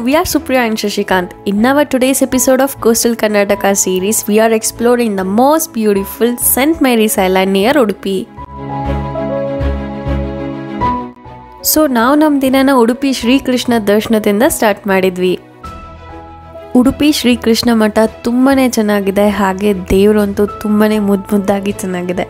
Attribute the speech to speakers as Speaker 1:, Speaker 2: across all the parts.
Speaker 1: we are Supriya and Shashikant. In our today's episode of Coastal Karnataka series, we are exploring the most beautiful St. Mary's Island near Udupi. So now ನಮ್ಮ ದಿನನ ಉಡುಪಿ ಶ್ರೀ ಕೃಷ್ಣ ದರ್ಶನದಿಂದ start ಮಾಡಿದ್ವಿ. ಉಡುಪಿ ಶ್ರೀ ಕೃಷ್ಣ ಮಠ ತುಂಬಾನೇ ಚೆನ್ನಾಗಿದೆ, ಹಾಗೆ ದೇವರಂತೂ ತುಂಬಾನೇ ಮುದ್ದಾಗಿ ಚೆನ್ನಾಗಿದೆ.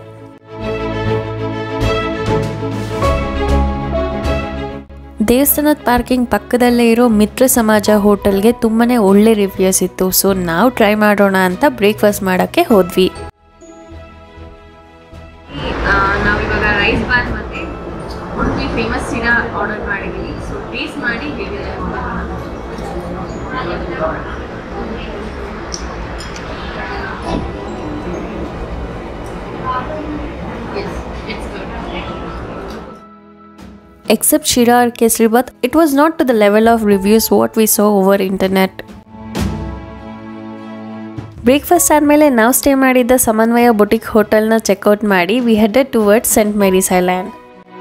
Speaker 1: ದೇವಸ್ಥಾನದ ಪಾರ್ಕಿಂಗ್ ಪಕ್ಕದಲ್ಲೇ ಇರೋ ಮಿತ್ರ ಸಮಾಜ ಹೋಟೆಲ್ಗೆ ತುಂಬಾನೇ ಒಳ್ಳೆ ರಿವ್ಯೂಸ್ ಇತ್ತು. ಸೊ ನಾವು ಟ್ರೈ ಮಾಡೋಣ ಅಂತ ಬ್ರೇಕ್ಫಾಸ್ಟ್ ಮಾಡೋಕ್ಕೆ ಹೋದ್ವಿ.
Speaker 2: ನಾವಿವಾಗ ರೈಸ್ ಬಾತ್ ಮತ್ತೆ ಉಡುಪಿ ಫೇಮಸ್ ಸಿರಾ ಆರ್ಡರ್ ಮಾಡಿದ್ದೀವಿ. ಸೊ ಟೇಸ್ಟ್ ಮಾಡಿ ಹೇಗಿದೆ
Speaker 1: Except Shira or Kesri Bath, it was not to the level of reviews what we saw over internet. Breakfast ಆದಮೇಲೆ ನಾವು ಸ್ಟೇ ಮಾಡಿದ್ದ ಸಮನ್ವಯ ಬೊಟಿಕ್ ಹೋಟೆಲ್ನ ಚೆಕ್ಔಟ್ ಮಾಡಿ we headed towards saint Mary's island.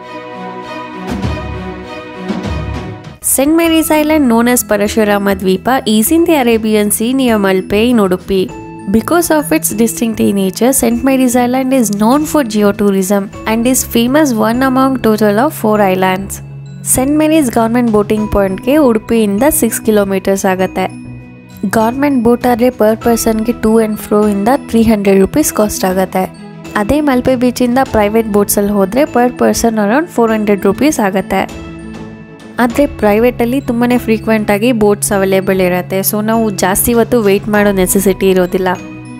Speaker 1: St. Mary's Island, known as Parashurama Dweepa, is in the Arabian Sea near Malpe in Udupi. Because of its distinctive nature, St. Mary's Island is known for geotourism and is famous one among total of 4 islands. St. Mary's government boating point ke Udupi inda 6 kilometers agate. Government boat ಆದರೆ per person ಗೆ to and fro ಇಂದ 300 rupees cost ಆಗುತ್ತೆ. ಅದೇ Malpe beach ಇಂದ private boats ಅಲ್ಲಿ ಹೋದ್ರೆ per person around 400 rupees ಆಗುತ್ತೆ. ಆದರೆ ಪ್ರೈವೇಟಲ್ಲಿ ತುಂಬಾ ಫ್ರೀಕ್ವೆಂಟ್ ಆಗಿ ಬೋಟ್ಸ್ ಅವೈಲೇಬಲ್ ಇರುತ್ತೆ. ಸೊ ನಾವು ಜಾಸ್ತಿ ಹೊತ್ತು ವೆಯ್ಟ್ ಮಾಡೋ ನೆಸೆಸಿಟಿ ಇರೋದಿಲ್ಲ.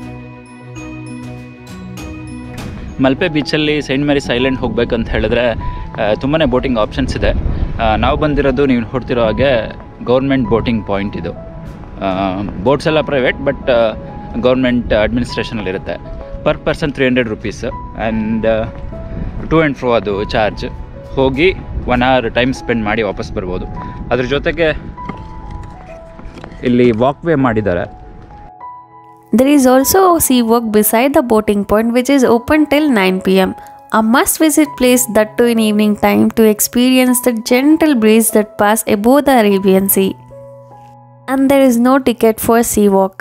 Speaker 3: ಮಲ್ಪೆ ಬೀಚಲ್ಲಿ ಸೈಂಟ್ ಮೇರೀಸ್ ಐಲ್ಯಾಂಡ್ ಹೋಗ್ಬೇಕಂತ ಹೇಳಿದ್ರೆ ತುಂಬಾ ಬೋಟಿಂಗ್ ಆಪ್ಷನ್ಸ್ ಇದೆ. ನಾವು ಬಂದಿರೋದು ನೀವು ನೋಡ್ತಿರೋ ಹಾಗೆ ಗೌರ್ಮೆಂಟ್ ಬೋಟಿಂಗ್ ಪಾಯಿಂಟ್ ಇದು. ಬೋಟ್ಸ್ ಎಲ್ಲ ಪ್ರೈವೇಟ್, ಬಟ್ ಗೌರ್ಮೆಂಟ್ ಅಡ್ಮಿನಿಸ್ಟ್ರೇಷನಲ್ಲಿರುತ್ತೆ. Per person 300 rupees and to and fro ಅದು ಚಾರ್ಜ್. ಹೋಗಿ 1 hour ಟೈಮ್ ಸ್ಪೆಂಡ್ ಮಾಡಿ ವಾಪಸ್ ಬರ್ಬೋದು. ಅದ್ರ ಜೊತೆಗೆ ಇಲ್ಲಿ ವಾಕ್ ವೇ ಮಾಡಿದ್ದಾರೆ.
Speaker 1: There is also a sea walk beside the boating point which is open till 9 p.m. A must visit place that too in evening time to experience the gentle breeze that pass above the Arabian Sea. And there is no ticket for sea walk.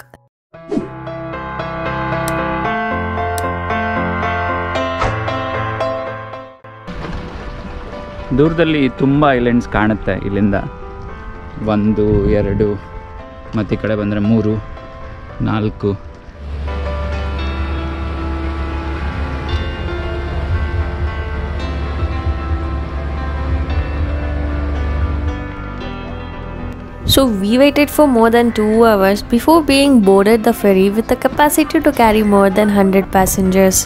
Speaker 3: ದೂರದಲ್ಲಿ ತುಂಬ islands ಕಾಣುತ್ತೆ. ಇಲ್ಲಿಂದ 1, 2 ಮತ್ತು ಈ ಕಡೆ ಬಂದರೆ 3, 4.
Speaker 1: So we waited for more than 2 hours before being boarded the ferry with the capacity to carry more than 100 passengers.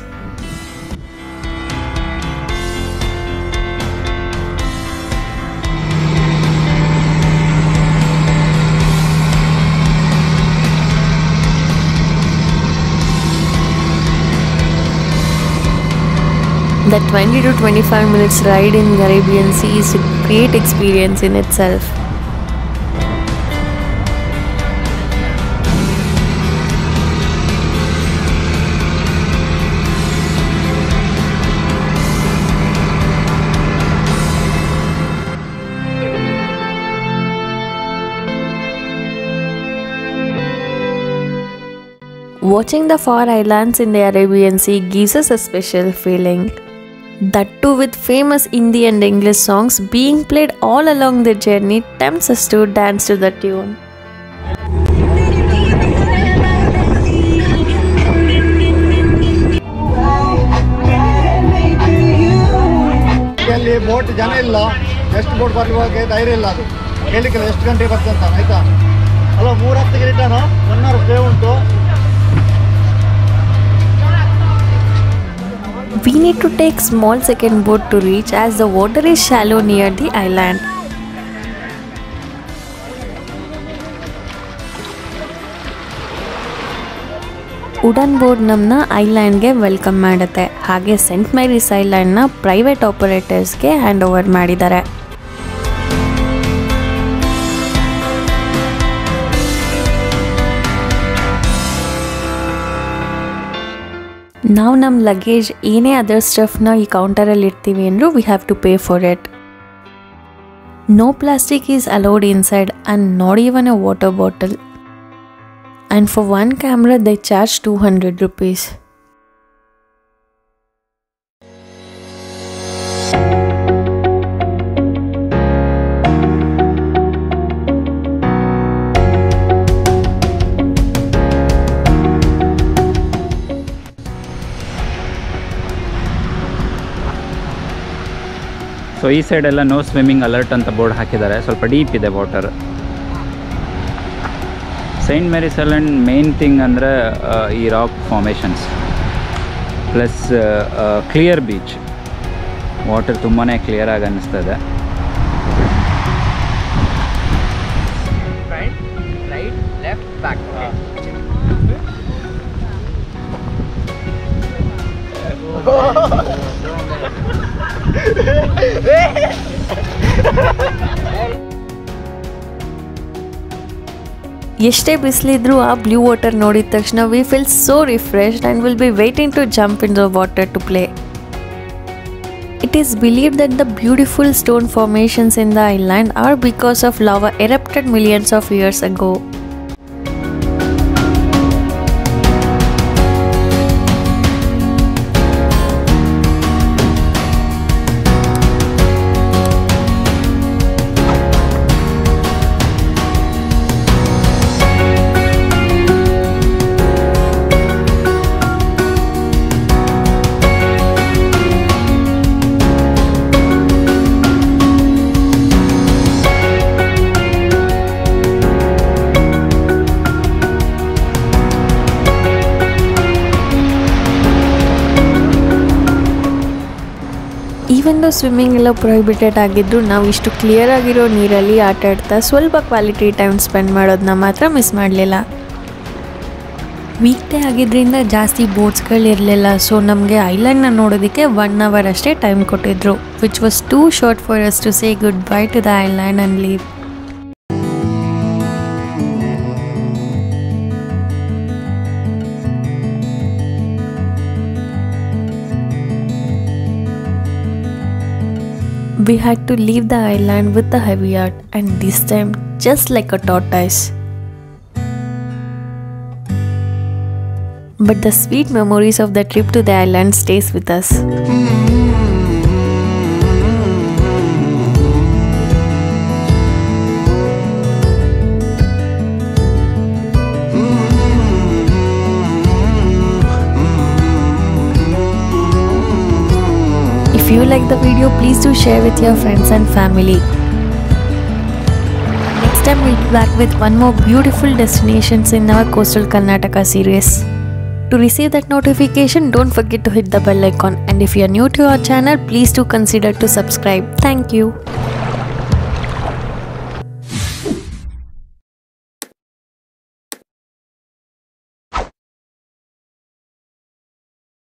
Speaker 1: The 20 to 25 minutes ride in the Arabian Sea is a great experience in itself. Watching the far islands in the Arabian Sea gives us a special feeling. That too with famous Hindi and English songs being played all along the journey tempts us to dance to the tune.
Speaker 4: ಇಲ್ಲಿ boat ಜನ ಇಲ್ಲ, ಎಷ್ಟು boat ಬರುವಾಗ ಧೈರ್ಯ ಇಲ್ಲ. ಅದು ಹೇಳಿಕ್ಕಿಲ್ಲ ಎಷ್ಟು ಗಂಟೆ ಬರ್ತಂತ. ಆಯ್ತಾ ಅಲ್ಲ, 3:10ಗೆ ರಿಟರ್ನ್, 1 hour ಸ್ಟೇ ಉಂಟು.
Speaker 1: We need to take small second boat to reach as the water is shallow near the island. Wooden board ನಮ್ಮನ್ನ ಐಲ್ಯಾಂಡ್ಗೆ ವೆಲ್ಕಮ್ ಮಾಡುತ್ತೆ. ಹಾಗೆ ಸೆಂಟ್ ಮೇರೀಸ್ ಐಲ್ಯಾಂಡ್ನ ಪ್ರೈವೇಟ್ ಆಪರೇಟರ್ಸ್ಗೆ ಹ್ಯಾಂಡ್ ಓವರ್ ಮಾಡಿದ್ದಾರೆ. ನಾವು ನಮ್ಮ ಲಗೇಜ್ ಏನೇ ಅದರ್ ಸ್ಟಫ್ನ ಈ ಕೌಂಟರಲ್ಲಿ ಇರ್ತೀವಿ ಅಂದರೂ we have to pay for it. No plastic is allowed inside and not even a water bottle. And for one camera they charge 200 rupees.
Speaker 3: So ಈ ಸೈಡ್ ಎಲ್ಲ ನೋ ಸ್ವಿಮ್ಮಿಂಗ್ ಅಲರ್ಟ್ ಅಂತ board ಹಾಕಿದ್ದಾರೆ, ಸ್ವಲ್ಪ deep ಇದೆ water. Saint Mary's island main thing ಅಂದರೆ ಈ rock formations plus clear beach. Water ತುಂಬಾ ಕ್ಲಿಯರಾಗಿ ಅನ್ನಿಸ್ತದೆ.
Speaker 5: Right, left, back.
Speaker 1: ಎಷ್ಟೇ ಬಿಸಿಲಿದ್ರೂ ಆ ಬ್ಲೂ ವಾಟರ್ ನೋಡಿದ ತಕ್ಷಣ we feel so refreshed and will be waiting to jump into the water to play. It is believed that the beautiful stone formations in the island are because of lava erupted millions of years ago. Even though swimming ಎಲ್ಲ prohibited ಆಗಿದ್ರು ನಾವು ಇಷ್ಟು clear ಆಗಿರೋ ನೀರಲ್ಲಿ ಆಟ ಆಡ್ತಾ ಸ್ವಲ್ಪ quality time spend ಮಾಡೋದನ್ನ ಮಾತ್ರ ಮಿಸ್ ಮಾಡಲಿಲ್ಲ. ವೀಕ್ ಡೇ ಆಗಿದ್ದರಿಂದ ಜಾಸ್ತಿ ಬೋಟ್ಸ್ಗಳಿರಲಿಲ್ಲ, ಸೊ ನಮಗೆ ಐಲ್ಯಾಂಡ್ನ ನೋಡೋದಕ್ಕೆ 1 hour ಅಷ್ಟೇ ಟೈಮ್ ಕೊಟ್ಟಿದ್ರು, which was too short for us to say good bye to the island and leave. We had to leave the island with a heavy heart, and this time just like a tortoise. But the sweet memories of the trip to the island stays with us. If you like the video, please do share with your friends and family. Next time we'll be back with one more beautiful destinations in our Coastal Karnataka series. To receive that notification, don't forget to hit the bell icon, and if you are new to our channel, please do consider to subscribe. Thank you.